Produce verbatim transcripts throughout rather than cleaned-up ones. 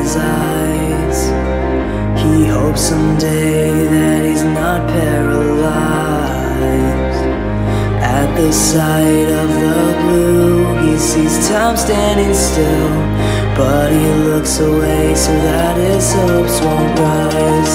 his eyes. He hopes someday that he's not paralyzed. At the sight of the blue, he sees time standing still, but he looks away so that his hopes won't rise.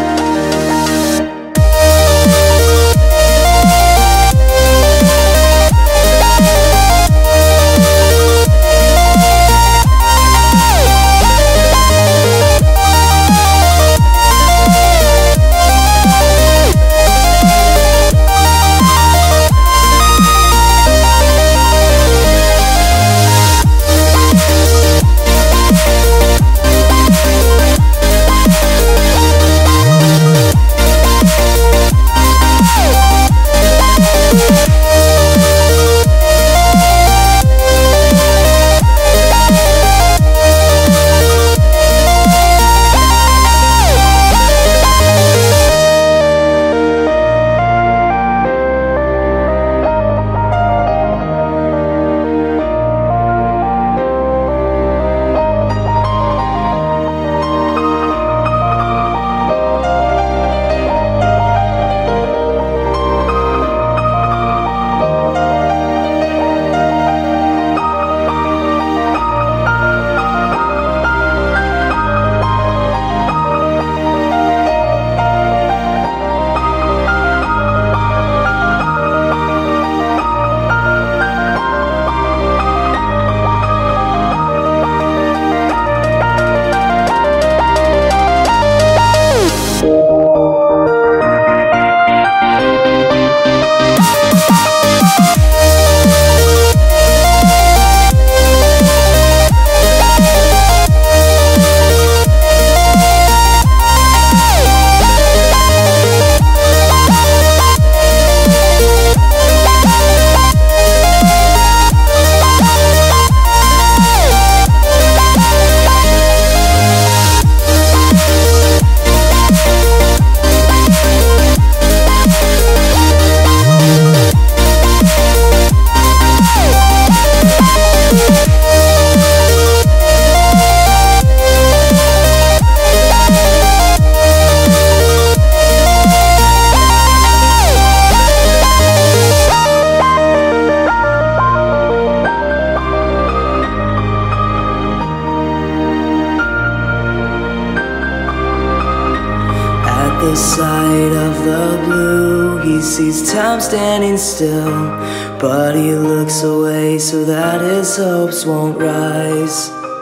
The sight of the blue, he sees time standing still, but he looks away so that his hopes won't rise.